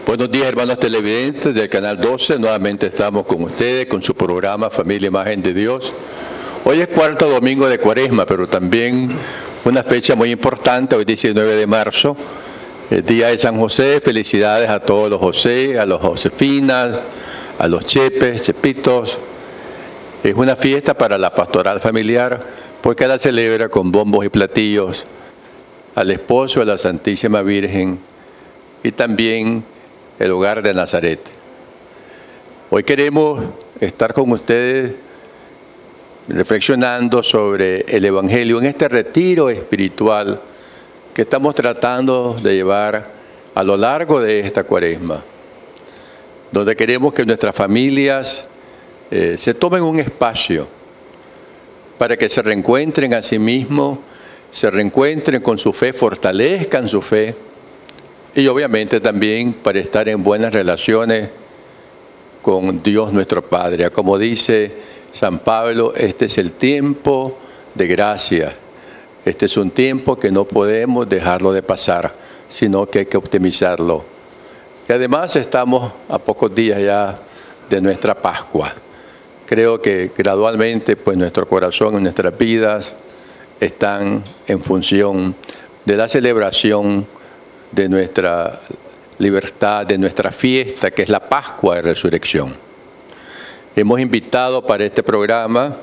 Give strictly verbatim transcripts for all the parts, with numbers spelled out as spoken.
Buenos días, hermanos televidentes del Canal doce. Nuevamente estamos con ustedes, con su programa Familia Imagen de Dios. Hoy es cuarto domingo de Cuaresma, pero también una fecha muy importante, hoy diecinueve de marzo, el Día de San José. Felicidades a todos los José, a los Josefinas, a los Chepes, Chepitos. Es una fiesta para la pastoral familiar porque la celebra con bombos y platillos al esposo de la Santísima Virgen y también el hogar de Nazaret. Hoy queremos estar con ustedes reflexionando sobre el Evangelio en este retiro espiritual que estamos tratando de llevar a lo largo de esta Cuaresma, donde queremos que nuestras familias eh, se tomen un espacio para que se reencuentren a sí mismos, se reencuentren con su fe, fortalezcan su fe, y obviamente también para estar en buenas relaciones con Dios nuestro Padre. Como dice San Pablo, este es el tiempo de gracia. Este es un tiempo que no podemos dejarlo de pasar, sino que hay que optimizarlo. Y además estamos a pocos días ya de nuestra Pascua. Creo que gradualmente pues nuestro corazón y nuestras vidas están en función de la celebración de nuestra libertad, de nuestra fiesta, que es la Pascua de Resurrección. Hemos invitado para este programa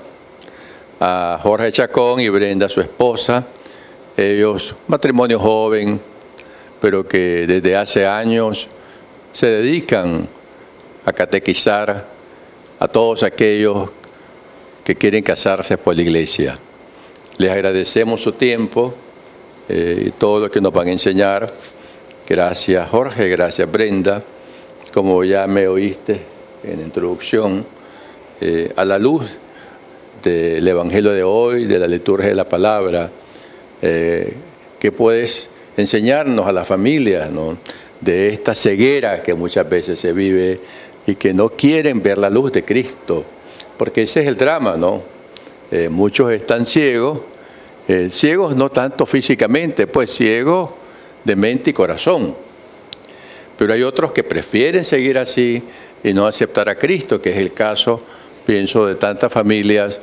a Jorge Chacón y Brenda, su esposa. Ellos, matrimonio joven, pero que desde hace años se dedican a catequizar a todos aquellos que quieren casarse por la iglesia. Les agradecemos su tiempo eh, y todo lo que nos van a enseñar. Gracias Jorge, gracias Brenda. Como ya me oíste en la introducción, eh, a la luz del Evangelio de hoy, de la liturgia de la palabra, eh, que puedes enseñarnos a la familia, ¿no?, de esta ceguera que muchas veces se vive y que no quieren ver la luz de Cristo, porque ese es el drama, ¿no? Eh, muchos están ciegos, eh, ciegos no tanto físicamente, pues ciegos de mente y corazón. Pero hay otros que prefieren seguir así y no aceptar a Cristo, que es el caso, pienso, de tantas familias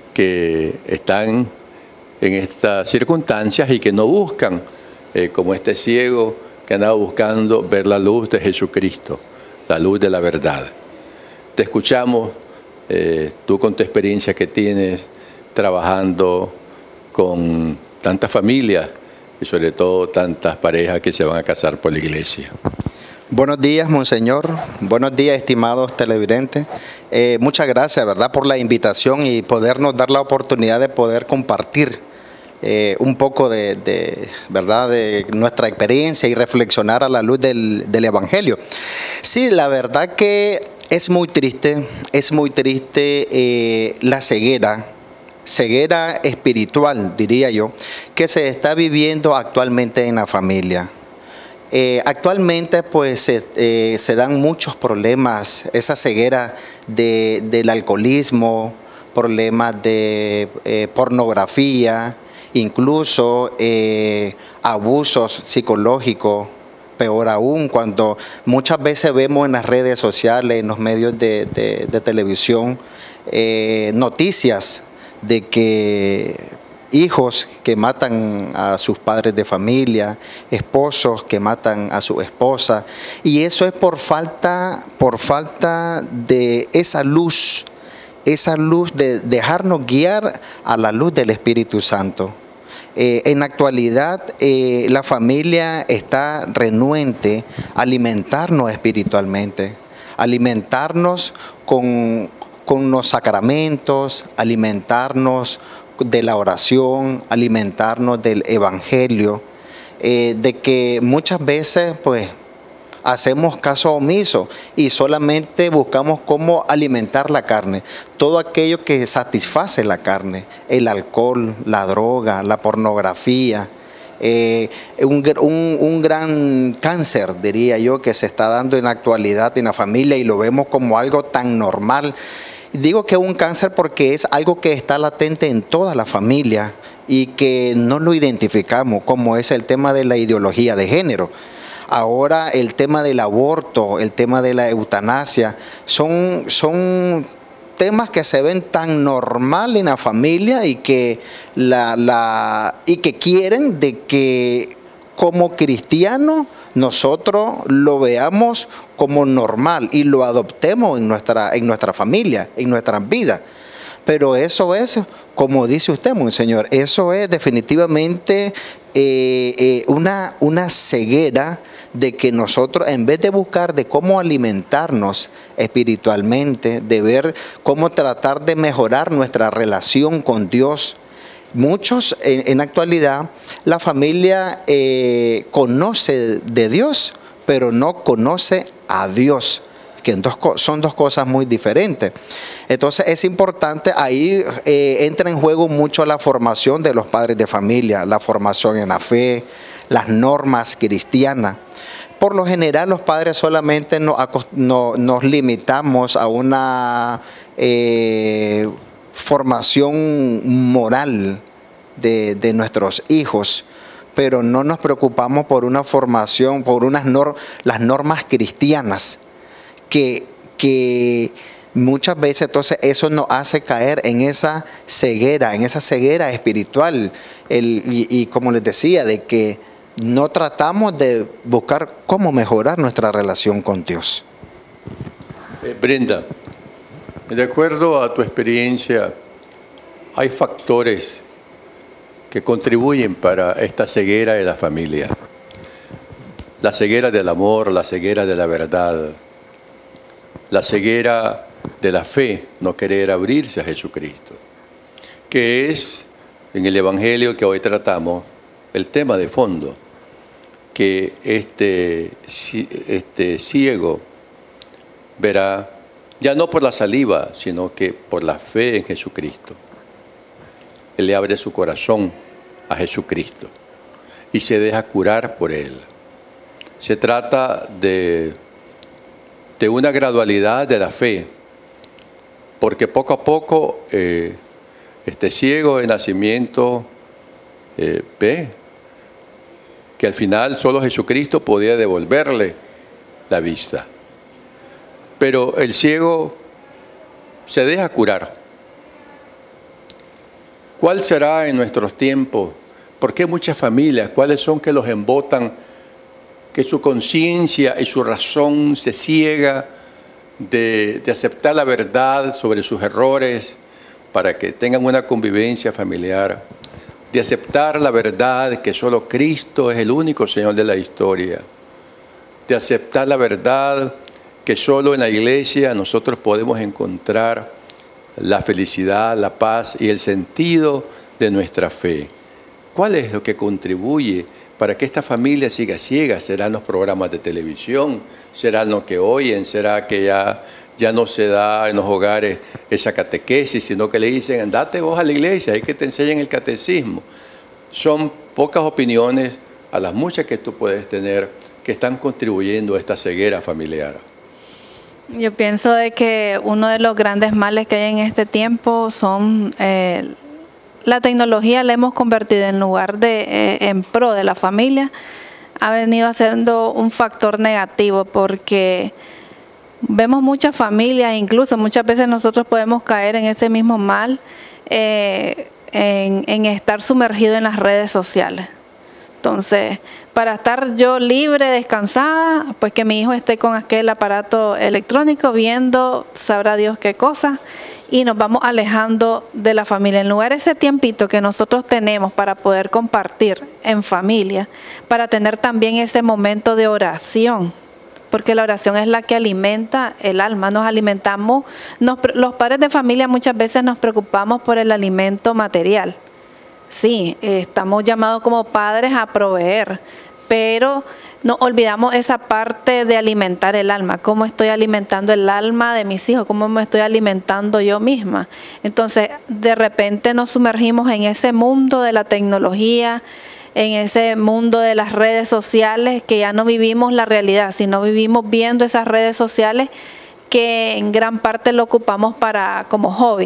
que están en estas circunstancias y que no buscan, eh, como este ciego que andaba buscando ver la luz de Jesucristo, la luz de la verdad. Te escuchamos, eh, tú con tu experiencia que tienes trabajando con tantas familias y sobre todo tantas parejas que se van a casar por la iglesia. Buenos días, Monseñor. Buenos días, estimados televidentes. Eh, muchas gracias, ¿verdad?, por la invitación y podernos dar la oportunidad de poder compartir eh, un poco de, de, ¿verdad?, de nuestra experiencia y reflexionar a la luz del, del Evangelio. Sí, la verdad que es muy triste, es muy triste eh, la ceguera, ceguera espiritual, diría yo, que se está viviendo actualmente en la familia. Eh, actualmente pues se, eh, se dan muchos problemas, esa ceguera de, del alcoholismo, problemas de eh, pornografía, incluso eh, abusos psicológicos, peor aún cuando muchas veces vemos en las redes sociales, en los medios de, de, de televisión, eh, noticias de que hijos que matan a sus padres de familia, esposos que matan a su esposa, y eso es por falta, por falta de esa luz, esa luz de dejarnos guiar a la luz del Espíritu Santo. Eh, en la actualidad eh, la familia está renuente a alimentarnos espiritualmente, alimentarnos con, con los sacramentos, alimentarnos de la oración, alimentarnos del Evangelio, eh, de que muchas veces pues hacemos caso omiso y solamente buscamos cómo alimentar la carne, todo aquello que satisface la carne, el alcohol, la droga, la pornografía, eh, un, un, un gran cáncer, diría yo, que se está dando en la actualidad en la familia y lo vemos como algo tan normal. Digo que un cáncer porque es algo que está latente en toda la familia y que no lo identificamos, como es el tema de la ideología de género. Ahora el tema del aborto, el tema de la eutanasia, son, son temas que se ven tan normal en la familia y que, la, la, y que quieren de que como cristianos nosotros lo veamos como normal y lo adoptemos en nuestra, en nuestra familia, en nuestras vidas. Pero eso es, como dice usted, monseñor, eso es definitivamente eh, eh, una, una ceguera de que nosotros, en vez de buscar de cómo alimentarnos espiritualmente, de ver cómo tratar de mejorar nuestra relación con Dios, muchos en, en actualidad la familia eh, conoce de Dios, pero no conoce a Dios, que dos, son dos cosas muy diferentes. Entonces es importante, ahí eh, entra en juego mucho la formación de los padres de familia, la formación en la fe, las normas cristianas. Por lo general los padres solamente no, no, nos limitamos a una eh, formación moral de, de nuestros hijos, pero no nos preocupamos por una formación, por unas nor las normas cristianas, que, que muchas veces entonces eso nos hace caer en esa ceguera, en esa ceguera espiritual, el, y, y como les decía, de que no tratamos de buscar cómo mejorar nuestra relación con Dios. Eh, Brenda, de acuerdo a tu experiencia, hay factores que contribuyen para esta ceguera de la familia. La ceguera del amor, la ceguera de la verdad, la ceguera de la fe, no querer abrirse a Jesucristo, que es, en el Evangelio que hoy tratamos, el tema de fondo, que este, este ciego verá, ya no por la saliva, sino que por la fe en Jesucristo. Él le abre su corazón a Jesucristo y se deja curar por Él. Se trata de, de una gradualidad de la fe, porque poco a poco eh, este ciego de nacimiento eh, ve que al final solo Jesucristo podía devolverle la vista. Pero el ciego se deja curar. ¿Cuál será en nuestros tiempos? ¿Por qué muchas familias? ¿Cuáles son que los embotan? Que su conciencia y su razón se ciega de, de aceptar la verdad sobre sus errores para que tengan una convivencia familiar, de aceptar la verdad que solo Cristo es el único Señor de la historia, de aceptar la verdad que solo en la iglesia nosotros podemos encontrar la felicidad, la paz y el sentido de nuestra fe. ¿Cuál es lo que contribuye para que esta familia siga ciega? ¿Serán los programas de televisión? ¿Serán lo que oyen? ¿Será que ya, ya no se da en los hogares esa catequesis, sino que le dicen, andate vos a la iglesia, hay que te enseñen el catecismo? Son pocas opiniones a las muchas que tú puedes tener que están contribuyendo a esta ceguera familiar. Yo pienso de que uno de los grandes males que hay en este tiempo son eh, la tecnología. La hemos convertido en lugar de eh, en pro de la familia, ha venido siendo un factor negativo, porque vemos muchas familias, incluso muchas veces nosotros podemos caer en ese mismo mal, eh, en, en estar sumergido en las redes sociales. Entonces, para estar yo libre, descansada, pues que mi hijo esté con aquel aparato electrónico viendo, sabrá Dios qué cosa, y nos vamos alejando de la familia. En lugar de ese tiempito que nosotros tenemos para poder compartir en familia, para tener también ese momento de oración, porque la oración es la que alimenta el alma. Nos alimentamos, nos, los padres de familia muchas veces nos preocupamos por el alimento material. Sí, estamos llamados como padres a proveer, pero nos olvidamos esa parte de alimentar el alma. ¿Cómo estoy alimentando el alma de mis hijos? ¿Cómo me estoy alimentando yo misma? Entonces, de repente nos sumergimos en ese mundo de la tecnología, en ese mundo de las redes sociales, que ya no vivimos la realidad, sino vivimos viendo esas redes sociales que en gran parte lo ocupamos para como hobby.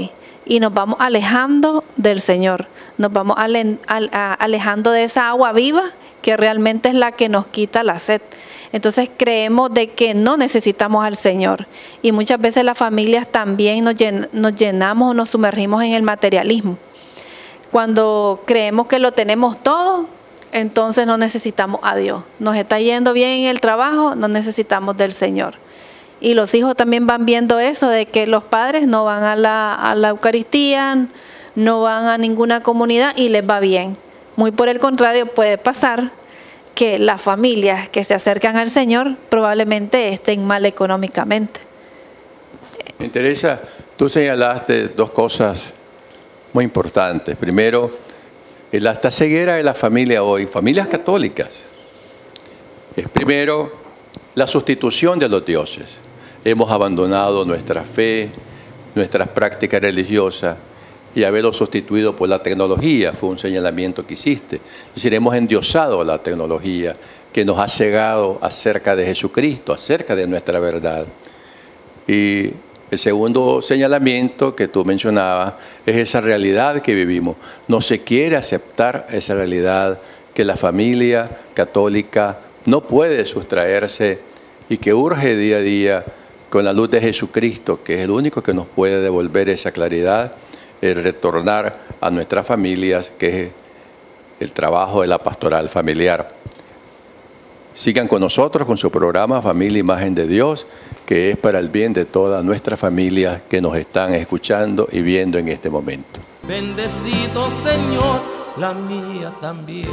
y nos vamos alejando del Señor, nos vamos ale, al, a, alejando de esa agua viva que realmente es la que nos quita la sed. Entonces creemos de que no necesitamos al Señor, y muchas veces las familias también nos, llen, nos llenamos o nos sumergimos en el materialismo. Cuando creemos que lo tenemos todo, entonces no necesitamos a Dios. Nos está yendo bien en el trabajo, no necesitamos del Señor. Y los hijos también van viendo eso, de que los padres no van a la, a la Eucaristía, no van a ninguna comunidad y les va bien. Muy por el contrario, puede pasar que las familias que se acercan al Señor probablemente estén mal económicamente. Me interesa, tú señalaste dos cosas muy importantes. Primero, la hasta ceguera de la familia hoy, familias católicas, es primero la sustitución de los dioses. Hemos abandonado nuestra fe, nuestras prácticas religiosas, y haberlo sustituido por la tecnología, fue un señalamiento que hiciste. Es decir, hemos endiosado la tecnología que nos ha cegado acerca de Jesucristo, acerca de nuestra verdad. Y el segundo señalamiento que tú mencionabas es esa realidad que vivimos. No se quiere aceptar esa realidad que la familia católica no puede sustraerse y que urge día a día con la luz de Jesucristo, que es el único que nos puede devolver esa claridad, el retornar a nuestras familias, que es el trabajo de la pastoral familiar. Sigan con nosotros con su programa Familia Imagen de Dios, que es para el bien de todas nuestras familias que nos están escuchando y viendo en este momento. Bendecido Señor, la mía también.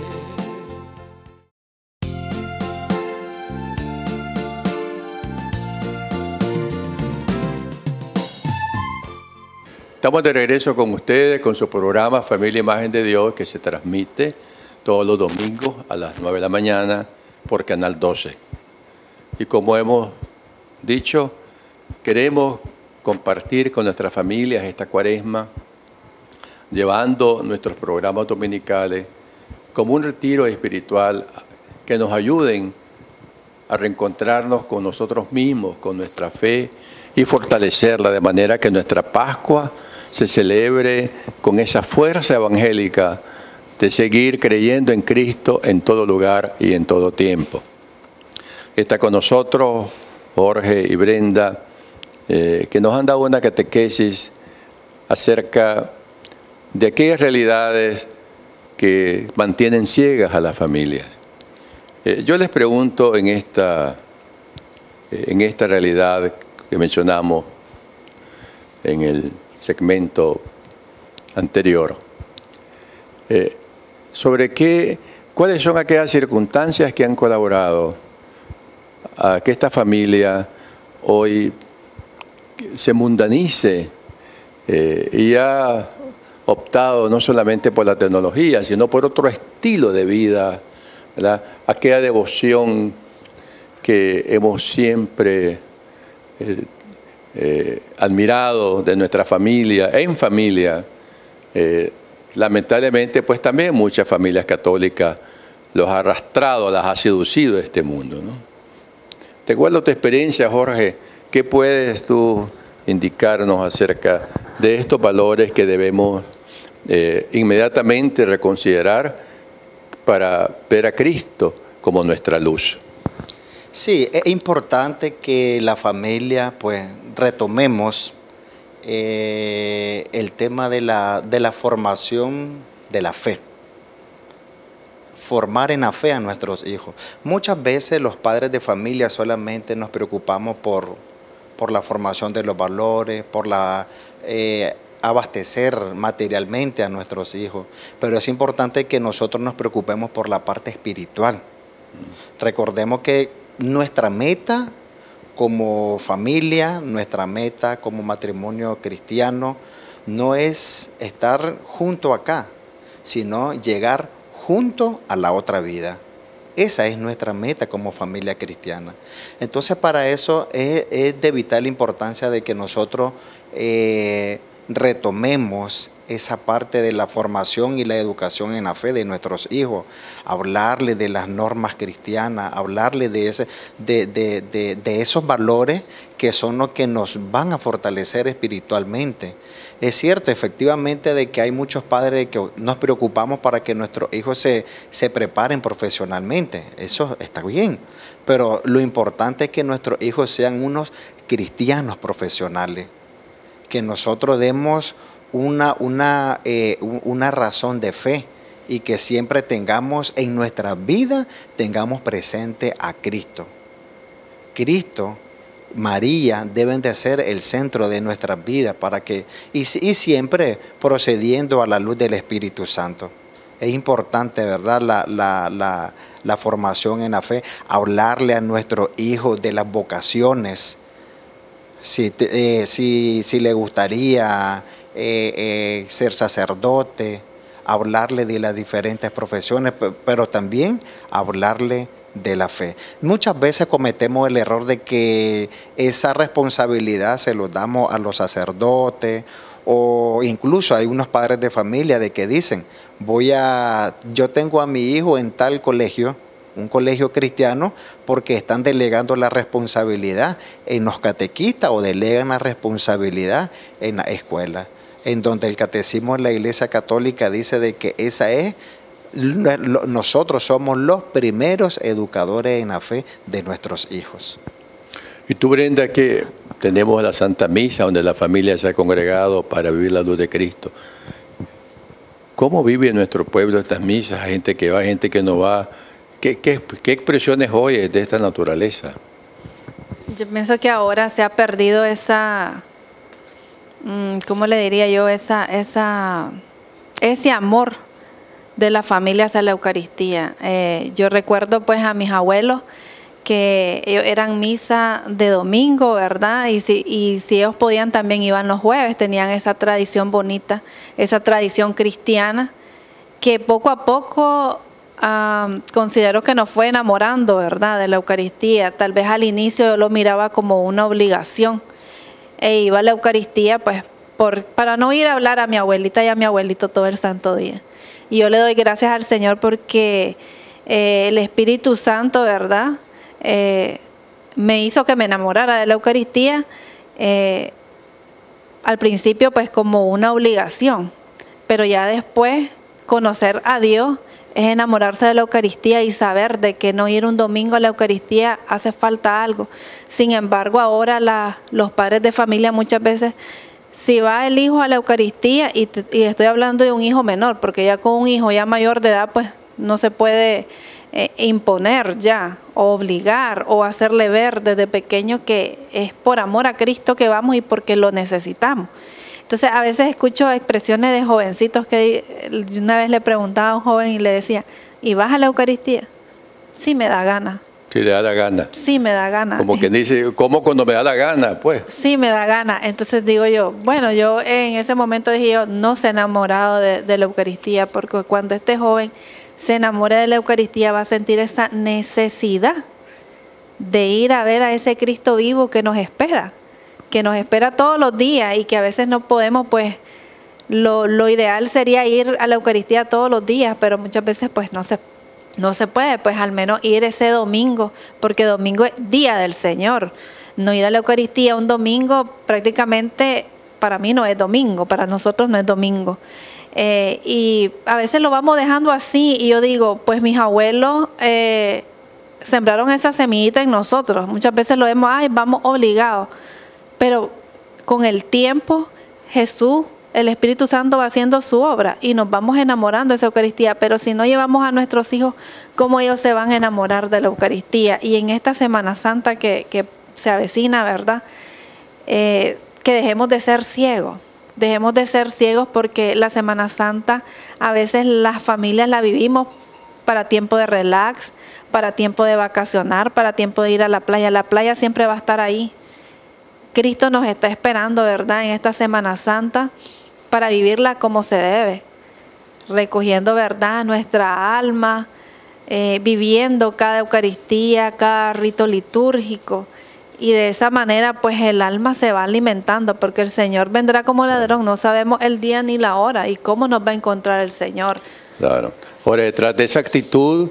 Estamos de regreso con ustedes, con su programa Familia Imagen de Dios, que se transmite todos los domingos a las nueve de la mañana por Canal doce. Y como hemos dicho, queremos compartir con nuestras familias esta cuaresma, llevando nuestros programas dominicales como un retiro espiritual que nos ayuden a reencontrarnos con nosotros mismos, con nuestra fe, y fortalecerla de manera que nuestra Pascua se celebre con esa fuerza evangélica de seguir creyendo en Cristo en todo lugar y en todo tiempo. Está con nosotros Jorge y Brenda, eh, que nos han dado una catequesis acerca de aquellas realidades que mantienen ciegas a las familias. Eh, yo les pregunto en esta, en esta realidad que mencionamos en el segmento anterior, eh, sobre qué, cuáles son aquellas circunstancias que han colaborado a que esta familia hoy se mundanice eh, y ha optado no solamente por la tecnología, sino por otro estilo de vida, ¿verdad? Aquella devoción que hemos siempre eh, eh, admirado de nuestra familia, en familia. Eh, lamentablemente, pues también muchas familias católicas los ha arrastrado, las ha seducido a este mundo, ¿no? ¿Te acuerdas tu experiencia, Jorge? ¿Qué puedes tú indicarnos acerca de estos valores que debemos eh, inmediatamente reconsiderar para ver a Cristo como nuestra luz? Sí, es importante que la familia pues retomemos eh, el tema de la, de la formación de la fe. Formar en la fe a nuestros hijos. Muchas veces los padres de familia solamente nos preocupamos por, por la formación de los valores, por la eh, abastecer materialmente a nuestros hijos, pero es importante que nosotros nos preocupemos por la parte espiritual. Mm. Recordemos que nuestra meta como familia, nuestra meta como matrimonio cristiano, no es estar junto acá, sino llegar junto a la otra vida. Esa es nuestra meta como familia cristiana. Entonces, para eso es, es de vital importancia de que nosotros eh, retomemos esa parte de la formación y la educación en la fe de nuestros hijos, hablarle de las normas cristianas, hablarle de, ese, de, de, de, de esos valores que son los que nos van a fortalecer espiritualmente. Es cierto, efectivamente, de que hay muchos padres que nos preocupamos para que nuestros hijos se, se preparen profesionalmente. Eso está bien, pero lo importante es que nuestros hijos sean unos cristianos profesionales, que nosotros demos una, una, eh, una razón de fe y que siempre tengamos en nuestra vida, tengamos presente a Cristo. Cristo, María deben de ser el centro de nuestras vidas para que, y, y siempre procediendo a la luz del Espíritu Santo. Es importante, ¿verdad?, la, la, la, la formación en la fe, hablarle a nuestros hijos de las vocaciones. Si, eh, si, si le gustaría eh, eh, ser sacerdote, hablarle de las diferentes profesiones, pero también hablarle de la fe. Muchas veces cometemos el error de que esa responsabilidad se lo damos a los sacerdotes, o incluso hay unos padres de familia de que dicen, voy a, yo tengo a mi hijo en tal colegio, un colegio cristiano, porque están delegando la responsabilidad en los catequistas o delegan la responsabilidad en la escuela, en donde el catecismo de la Iglesia Católica dice de que esa es, nosotros somos los primeros educadores en la fe de nuestros hijos. Y tú, Brenda, que tenemos la Santa Misa, donde la familia se ha congregado para vivir la luz de Cristo. ¿Cómo vive en nuestro pueblo estas misas? Hay gente que va, gente que no va. ¿Qué, qué, qué expresiones oyes de esta naturaleza? Yo pienso que ahora se ha perdido esa, ¿cómo le diría yo? Esa, esa, ese amor de la familia hacia la Eucaristía. Eh, yo recuerdo pues a mis abuelos que ellos eran misa de domingo, ¿verdad? Y si, y si ellos podían también iban los jueves, tenían esa tradición bonita, esa tradición cristiana, que poco a poco Um, considero que nos fue enamorando, ¿verdad?, de la Eucaristía. Tal vez al inicio yo lo miraba como una obligación e iba a la Eucaristía pues por, para no ir a hablar a mi abuelita y a mi abuelito todo el santo día. Y yo le doy gracias al Señor porque eh, el Espíritu Santo, ¿verdad?, eh, me hizo que me enamorara de la Eucaristía, eh, al principio pues como una obligación, pero ya después conocer a Dios es enamorarse de la Eucaristía y saber de que no ir un domingo a la Eucaristía hace falta algo. Sin embargo, ahora la, los padres de familia muchas veces, si va el hijo a la Eucaristía, y, te, y estoy hablando de un hijo menor, porque ya con un hijo ya mayor de edad, pues no se puede eh, imponer ya, o obligar, o hacerle ver desde pequeño que es por amor a Cristo que vamos y porque lo necesitamos. Entonces, a veces escucho expresiones de jovencitos que una vez le preguntaba a un joven y le decía, ¿y vas a la Eucaristía? Sí, me da gana. Sí, le da la gana. Sí, me da gana. Como quien dice, ¿cómo cuando me da la gana? Pues. Sí, me da gana. Entonces digo yo, bueno, yo en ese momento dije yo, no se ha enamorado de, de la Eucaristía, porque cuando este joven se enamore de la Eucaristía va a sentir esa necesidad de ir a ver a ese Cristo vivo que nos espera. que nos espera todos los días y que a veces no podemos, pues lo, lo ideal sería ir a la Eucaristía todos los días, pero muchas veces pues no se, no se puede, pues al menos ir ese domingo, porque domingo es día del Señor. No ir a la Eucaristía un domingo prácticamente para mí no es domingo, para nosotros no es domingo. Eh, y a veces lo vamos dejando así y yo digo, pues mis abuelos eh, sembraron esa semillita en nosotros. Muchas veces lo vemos, ay, vamos obligados. Pero con el tiempo Jesús, el Espíritu Santo va haciendo su obra y nos vamos enamorando de esa Eucaristía. Pero si no llevamos a nuestros hijos, ¿cómo ellos se van a enamorar de la Eucaristía? Y en esta Semana Santa que, que se avecina, ¿verdad? Eh, que dejemos de ser ciegos. Dejemos de ser ciegos porque la Semana Santa a veces las familias la vivimos para tiempo de relax, para tiempo de vacacionar, para tiempo de ir a la playa. La playa siempre va a estar ahí. Cristo nos está esperando, ¿verdad?, en esta Semana Santa para vivirla como se debe, recogiendo, ¿verdad?, nuestra alma, eh, viviendo cada Eucaristía, cada rito litúrgico Y de esa manera pues el alma se va alimentando, porque el Señor vendrá como ladrón, no sabemos el día ni la hora y cómo nos va a encontrar el Señor. Claro. Ahora, detrás de esa actitud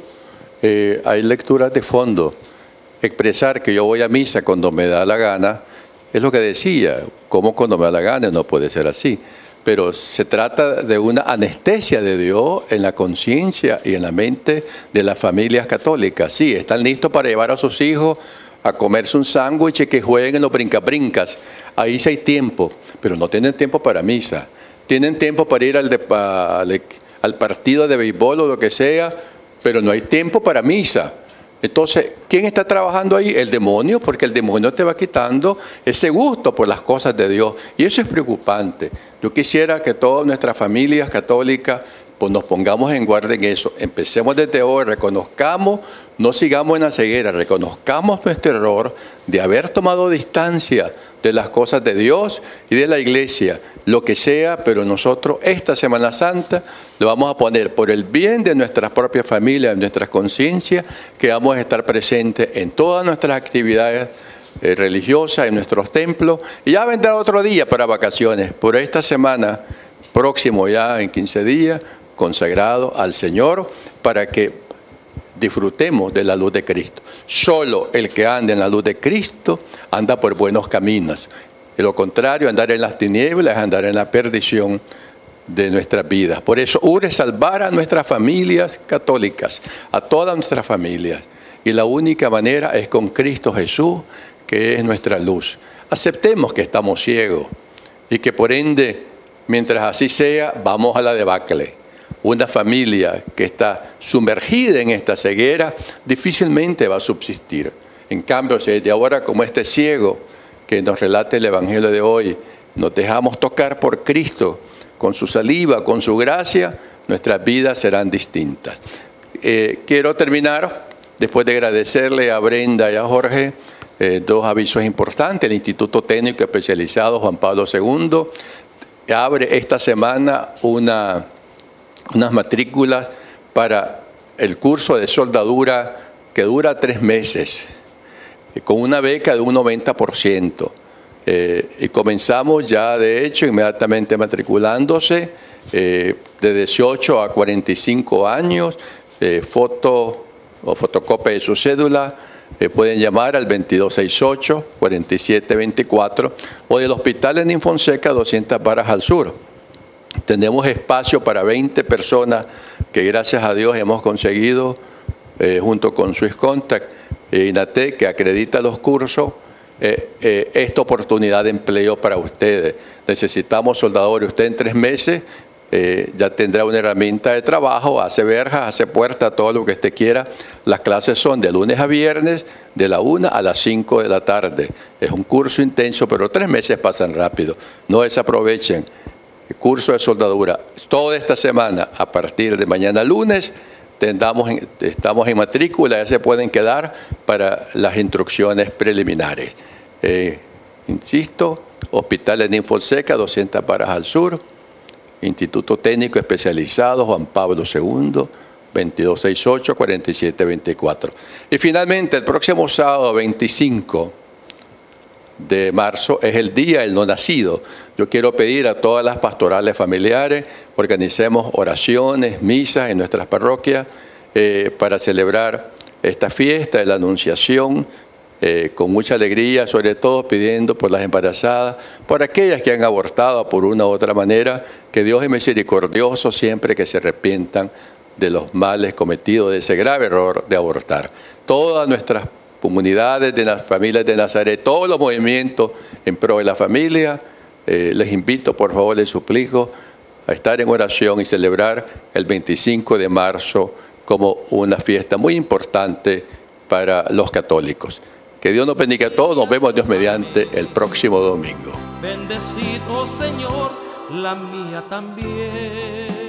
eh, hay lecturas de fondo. Expresar que yo voy a misa cuando me da la gana, es lo que decía, como cuando me da la gana, no puede ser así. Pero se trata de una anestesia de Dios en la conciencia y en la mente de las familias católicas. Sí, están listos para llevar a sus hijos a comerse un sándwich y que jueguen en los brincabrincas. Ahí sí hay tiempo, pero no tienen tiempo para misa. Tienen tiempo para ir al, de, al, al partido de béisbol o lo que sea, pero no hay tiempo para misa. Entonces, ¿quién está trabajando ahí? El demonio, porque el demonio te va quitando ese gusto por las cosas de Dios. Y eso es preocupante. Yo quisiera que todas nuestras familias católicas pues nos pongamos en guardia en eso. Empecemos desde hoy, reconozcamos, no sigamos en la ceguera, reconozcamos nuestro error de haber tomado distancia de las cosas de Dios y de la iglesia, lo que sea, pero nosotros esta Semana Santa lo vamos a poner por el bien de nuestras propias familias, de nuestras conciencias, que vamos a estar presentes en todas nuestras actividades eh, religiosas, en nuestros templos, y ya vendrá otro día para vacaciones, por esta semana próximo ya en quince días, consagrado al Señor para que disfrutemos de la luz de Cristo. Solo el que anda en la luz de Cristo anda por buenos caminos. De lo contrario, andar en las tinieblas es andar en la perdición de nuestras vidas. Por eso urge salvar a nuestras familias católicas, a todas nuestras familias. Y la única manera es con Cristo Jesús, que es nuestra luz. Aceptemos que estamos ciegos y que por ende, mientras así sea, vamos a la debacle. Una familia que está sumergida en esta ceguera difícilmente va a subsistir. En cambio, si desde ahora, como este ciego que nos relata el Evangelio de hoy, nos dejamos tocar por Cristo, con su saliva, con su gracia, nuestras vidas serán distintas. Eh, quiero terminar, después de agradecerle a Brenda y a Jorge, eh, dos avisos importantes. El Instituto Técnico Especializado Juan Pablo segundo abre esta semana una... unas matrículas para el curso de soldadura que dura tres meses, con una beca de un noventa por ciento. Eh, y comenzamos ya, de hecho, inmediatamente matriculándose eh, de dieciocho a cuarenta y cinco años, eh, foto o fotocopia de su cédula, eh, pueden llamar al veintidós sesenta y ocho, cuarenta y siete veinticuatro o del Hospital en Infonseca, doscientas varas al sur. Tenemos espacio para veinte personas que gracias a Dios hemos conseguido eh, junto con Swiss Contact e INATEC, que acredita los cursos, eh, eh, esta oportunidad de empleo para ustedes. Necesitamos soldadores. Usted en tres meses eh, ya tendrá una herramienta de trabajo, hace verjas, hace puertas, todo lo que usted quiera. Las clases son de lunes a viernes, de la una a las cinco de la tarde. Es un curso intenso, pero tres meses pasan rápido. No desaprovechen. El curso de soldadura, toda esta semana, a partir de mañana lunes, tendamos en, estamos en matrícula, ya se pueden quedar para las instrucciones preliminares. Eh, insisto, Hospital en Infonseca, doscientas varas al sur, Instituto Técnico Especializado Juan Pablo segundo, veintidós sesenta y ocho, cuarenta y siete veinticuatro. Y finalmente, el próximo sábado veinticinco de marzo es el Día del No Nacido. Yo quiero pedir a todas las pastorales familiares, organicemos oraciones, misas en nuestras parroquias eh, para celebrar esta fiesta de la Anunciación eh, con mucha alegría, sobre todo pidiendo por las embarazadas, por aquellas que han abortado por una u otra manera, que Dios es misericordioso siempre que se arrepientan de los males cometidos, de ese grave error de abortar. Todas nuestras comunidades de las familias de Nazaret, todos los movimientos en pro de la familia, eh, les invito, por favor, les suplico a estar en oración y celebrar el veinticinco de marzo como una fiesta muy importante para los católicos. Que Dios nos bendiga a todos, nos vemos Dios mediante el próximo domingo. Bendecido Señor, la mía también.